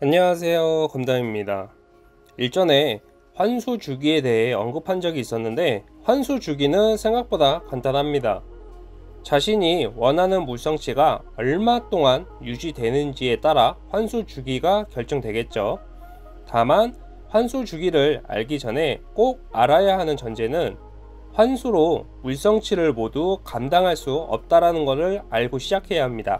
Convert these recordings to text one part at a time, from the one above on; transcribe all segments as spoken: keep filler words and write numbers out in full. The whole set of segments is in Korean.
안녕하세요, 검담입니다. 일전에 환수 주기에 대해 언급한 적이 있었는데, 환수 주기는 생각보다 간단합니다. 자신이 원하는 물성치가 얼마 동안 유지되는지에 따라 환수 주기가 결정되겠죠. 다만 환수 주기를 알기 전에 꼭 알아야 하는 전제는 환수로 물성치를 모두 감당할 수 없다라는 것을 알고 시작해야 합니다.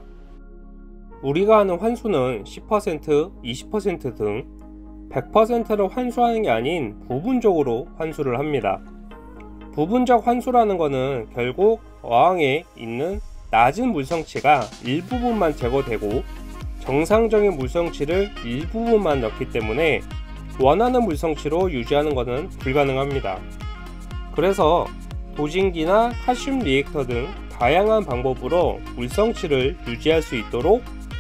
우리가 하는 환수는 십 퍼센트, 이십 퍼센트 등 백 퍼센트를 환수하는 게 아닌 부분적으로 환수를 합니다. 부분적 환수라는 것은 결국 어항에 있는 낮은 물성치가 일부분만 제거되고 정상적인 물성치를 일부분만 넣기 때문에 원하는 물성치로 유지하는 것은 불가능합니다. 그래서 도징기나 칼슘 리액터 등 다양한 방법으로 물성치를 유지할 수 있도록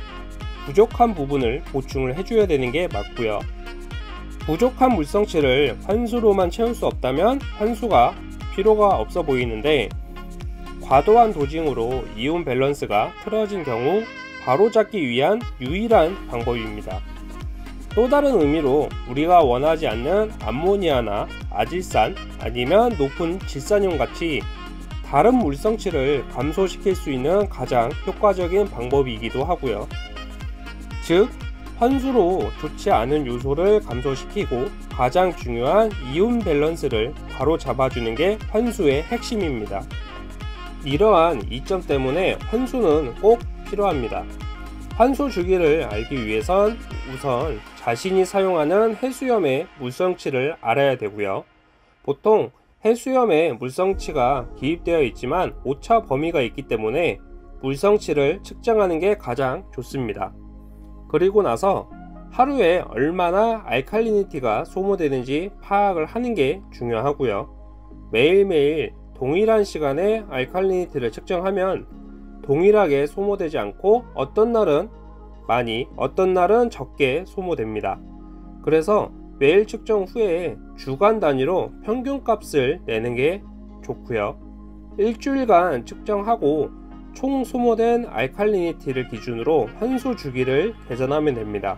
부족한 부분을 보충을 해줘야 되는 게 맞고요. 부족한 물성치를 환수로만 채울 수 없다면 환수가 필요가 없어 보이는데, 과도한 도징으로 이온 밸런스가 틀어진 경우 바로잡기 위한 유일한 방법입니다. 또 다른 의미로 우리가 원하지 않는 암모니아나 아질산 아니면 높은 질산염 같이 다른 물성치를 감소시킬 수 있는 가장 효과적인 방법이기도 하고요. 즉, 환수로 좋지 않은 요소를 감소시키고 가장 중요한 이온 밸런스를 바로 잡아주는 게 환수의 핵심입니다. 이러한 이점 때문에 환수는 꼭 필요합니다. 환수 주기를 알기 위해선 우선 자신이 사용하는 해수염의 물성치를 알아야 되고요. 보통 해수염에 물성치가 기입되어 있지만 오차 범위가 있기 때문에 물성치를 측정하는 게 가장 좋습니다. 그리고 나서 하루에 얼마나 알칼리니티가 소모되는지 파악을 하는 게 중요하고요. 매일매일 동일한 시간에 알칼리니티를 측정하면 동일하게 소모되지 않고 어떤 날은 많이, 어떤 날은 적게 소모됩니다. 그래서 매일 측정 후에 주간 단위로 평균값을 내는 게 좋고요. 일주일간 측정하고 총 소모된 알칼리니티를 기준으로 환수 주기를 계산하면 됩니다.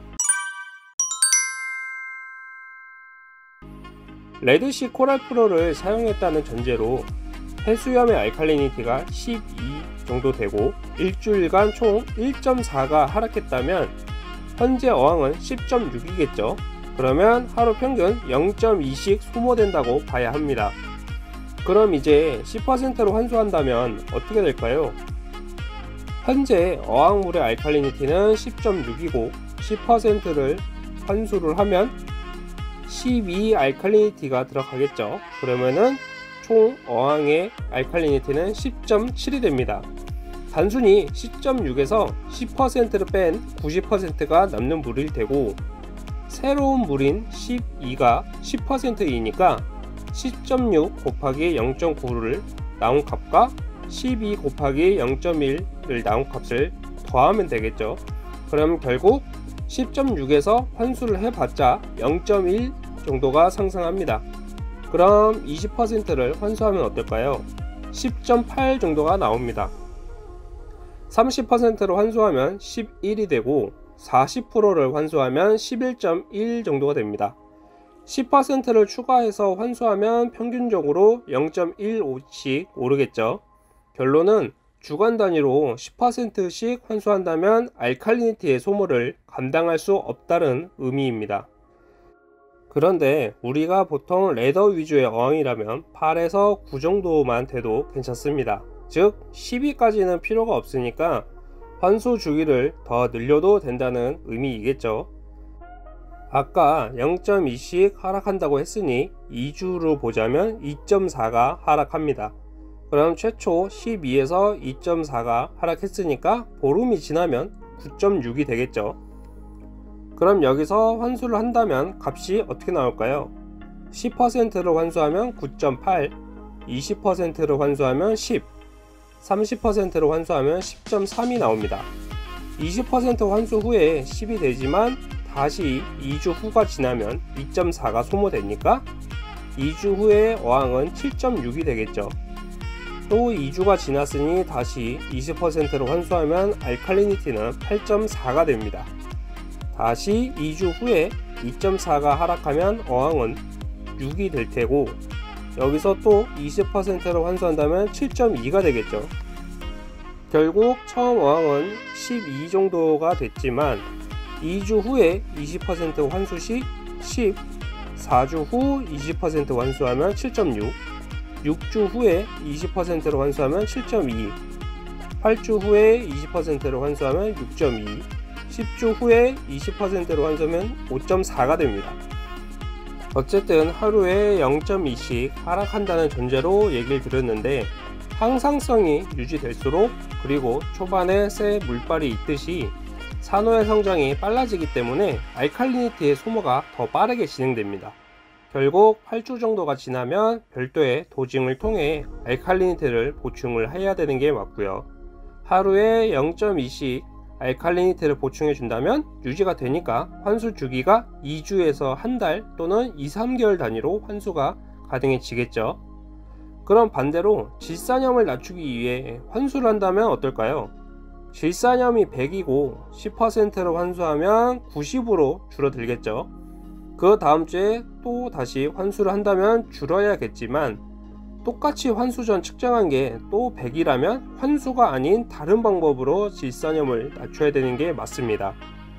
레드시 코랄 프로를 사용했다는 전제로 해수염의 알칼리니티가 십이 정도 되고 일주일간 총 일 점 사가 하락했다면 현재 어항은 십 점 육이겠죠. 그러면 하루 평균 영 점 이씩 소모된다고 봐야 합니다. 그럼 이제 십 퍼센트로 환수한다면 어떻게 될까요? 현재 어항물의 알칼리니티는 십 점 육이고 십 퍼센트를 환수를 하면 십이 알칼리니티가 들어가겠죠. 그러면은 총 어항의 알칼리니티는 십 점 칠이 됩니다. 단순히 십 점 육에서 십 퍼센트를 뺀 구십 퍼센트가 남는 물일 테고, 새로운 물인 십이가 십 퍼센트이니까 십 점 육 곱하기 영 점 구를 나온 값과 십이 곱하기 영 점 일을 나온 값을 더하면 되겠죠. 그럼 결국 십 점 육에서 환수를 해봤자 영 점 일 정도가 상승합니다. 그럼 이십 퍼센트를 환수하면 어떨까요? 십 점 팔 정도가 나옵니다. 삼십 퍼센트로 환수하면 십일이 되고 사십 퍼센트를 환수하면 십일 점 일 정도가 됩니다. 십 퍼센트를 추가해서 환수하면 평균적으로 영 점 일오씩 오르겠죠. 결론은 주간 단위로 십 퍼센트씩 환수한다면 알칼리니티의 소모를 감당할 수 없다는 의미입니다. 그런데 우리가 보통 레더 위주의 어항이라면 팔에서 구 정도만 돼도 괜찮습니다. 즉 십이까지는 필요가 없으니까 환수 주기를 더 늘려도 된다는 의미이겠죠. 아까 영 점 이씩 하락한다고 했으니 이 주로 보자면 이 점 사가 하락합니다. 그럼 최초 십이에서 이 점 사가 하락했으니까 보름이 지나면 구 점 육이 되겠죠. 그럼 여기서 환수를 한다면 값이 어떻게 나올까요? 십 퍼센트를 환수하면 구 점 팔, 이십 퍼센트를 환수하면 십, 삼십 퍼센트를 환수하면 십 점 삼이 나옵니다. 이십 퍼센트 환수 후에 십이 되지만 다시 이 주 후가 지나면 이 점 사가 소모되니까 이 주 후에 어항은 칠 점 육이 되겠죠. 또 이 주가 지났으니 다시 이십 퍼센트로 환수하면 알칼리니티는 팔 점 사가 됩니다. 다시 이 주 후에 이 점 사가 하락하면 어항은 육이 될 테고, 여기서 또 이십 퍼센트로 환수한다면 칠 점 이가 되겠죠. 결국 처음 어항은 십이 정도가 됐지만 이 주 후에 이십 퍼센트 환수 시 십, 사 주 후 이십 퍼센트 환수하면 칠 점 육, 육 주 후에 이십 퍼센트로 환수하면 칠 점 이, 팔 주 후에 이십 퍼센트로 환수하면 육 점 이, 십 주 후에 이십 퍼센트로 환수하면 오 점 사가 됩니다. 어쨌든 하루에 영 점 이씩 하락한다는 전제로 얘기를 드렸는데, 항상성이 유지될수록, 그리고 초반에 새 물발이 있듯이 산호의 성장이 빨라지기 때문에 알칼리니티의 소모가 더 빠르게 진행됩니다. 결국 팔 주 정도가 지나면 별도의 도징을 통해 알칼리니티를 보충을 해야 되는 게 맞고요. 하루에 영 점 이씩 알칼리니티를 보충해 준다면 유지가 되니까 환수 주기가 이 주에서 한 달 또는 이, 삼 개월 단위로 환수가 가능해지겠죠. 그럼 반대로 질산염을 낮추기 위해 환수를 한다면 어떨까요? 질산염이 백이고 십 퍼센트로 환수하면 구십으로 줄어들겠죠. 그 다음 주에 또 다시 환수를 한다면 줄어야겠지만, 똑같이 환수 전 측정한 게 또 백이라면 환수가 아닌 다른 방법으로 질산염을 낮춰야 되는 게 맞습니다.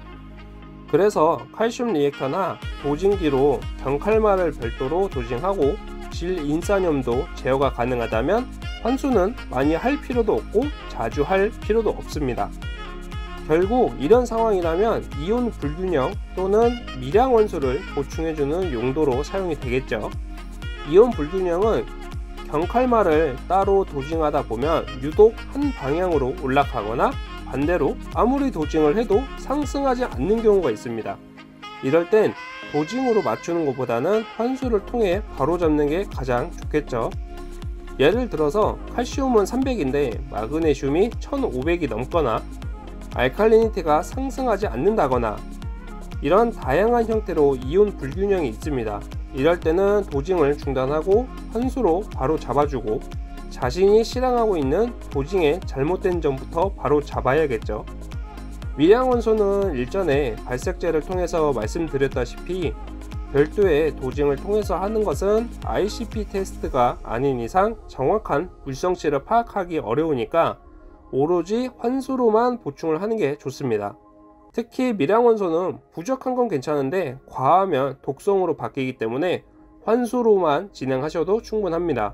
그래서 칼슘 리액터나 도징기로 경칼마를 별도로 도징하고 질인산염도 제어가 가능하다면 환수는 많이 할 필요도 없고 자주 할 필요도 없습니다. 결국 이런 상황이라면 이온 불균형 또는 미량 원소를 보충해주는 용도로 사용이 되겠죠. 이온 불균형은 경칼마를 따로 도징하다 보면 유독 한 방향으로 올라가거나 반대로 아무리 도징을 해도 상승하지 않는 경우가 있습니다. 이럴 땐 도징으로 맞추는 것보다는 환수를 통해 바로잡는 게 가장 좋겠죠. 예를 들어서 칼슘은 삼백인데 마그네슘이 천오백이 넘거나 알칼리니티가 상승하지 않는다거나, 이런 다양한 형태로 이온 불균형이 있습니다. 이럴 때는 도징을 중단하고 환수로 바로 잡아주고, 자신이 실행하고 있는 도징의 잘못된 점부터 바로 잡아야겠죠. 미량 원소는 일전에 발색제를 통해서 말씀드렸다시피 별도의 도징을 통해서 하는 것은 아이씨피 테스트가 아닌 이상 정확한 물성치를 파악하기 어려우니까 오로지 환수로만 보충을 하는 게 좋습니다. 특히 미량 원소는 부족한 건 괜찮은데 과하면 독성으로 바뀌기 때문에 환수로만 진행하셔도 충분합니다.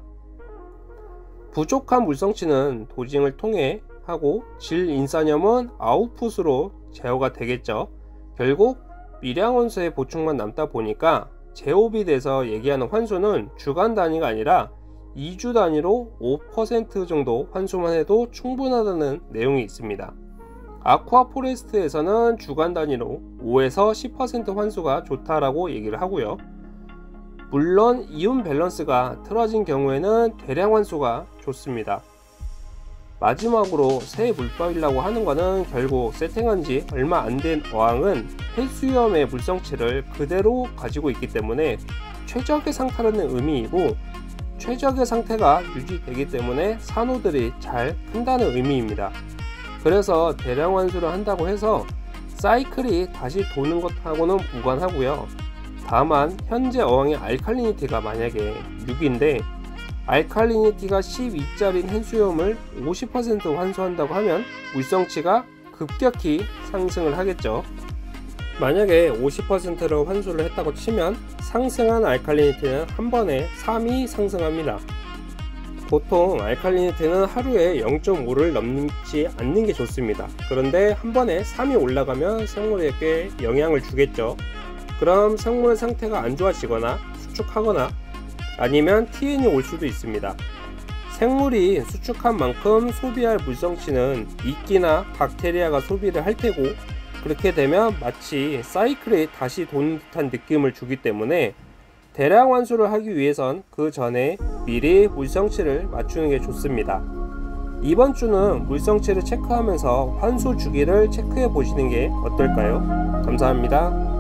부족한 물성치는 도징을 통해 하고 질인산염은 아웃풋으로 제어가 되겠죠. 결국 미량 원소의 보충만 남다 보니까 제곱이 돼서 얘기하는 환수는 주간 단위가 아니라 이 주 단위로 오 퍼센트 정도 환수만 해도 충분하다는 내용이 있습니다. 아쿠아 포레스트에서는 주간 단위로 오에서 십 퍼센트 환수가 좋다라고 얘기를 하고요. 물론 이온 밸런스가 틀어진 경우에는 대량 환수가 좋습니다. 마지막으로 새 물발이라고 하는 것은 결국 세팅한 지 얼마 안 된 어항은 해수염의 물성치를 그대로 가지고 있기 때문에 최적의 상태라는 의미이고, 최적의 상태가 유지되기 때문에 산호들이 잘 큰다는 의미입니다. 그래서 대량 환수를 한다고 해서 사이클이 다시 도는 것하고는 무관하고요. 다만 현재 어항의 알칼리니티가 만약에 육인데 알칼리니티가 십이짜리인 해수염을 오십 퍼센트 환수한다고 하면 물성치가 급격히 상승을 하겠죠. 만약에 오십 퍼센트로 환수를 했다고 치면 상승한 알칼리니티는 한 번에 삼이 상승합니다. 보통 알칼리니티는 하루에 영 점 오를 넘지 않는 게 좋습니다. 그런데 한 번에 삼이 올라가면 생물에게 영향을 주겠죠. 그럼 생물의 상태가 안 좋아지거나 수축하거나 아니면 티엔이 올 수도 있습니다. 생물이 수축한 만큼 소비할 물성치는 이끼나 박테리아가 소비를 할 테고, 그렇게 되면 마치 사이클이 다시 도는 듯한 느낌을 주기 때문에 대량 환수를 하기 위해선 그 전에 미리 물성치를 맞추는 게 좋습니다. 이번 주는 물성치를 체크하면서 환수 주기를 체크해 보시는 게 어떨까요? 감사합니다.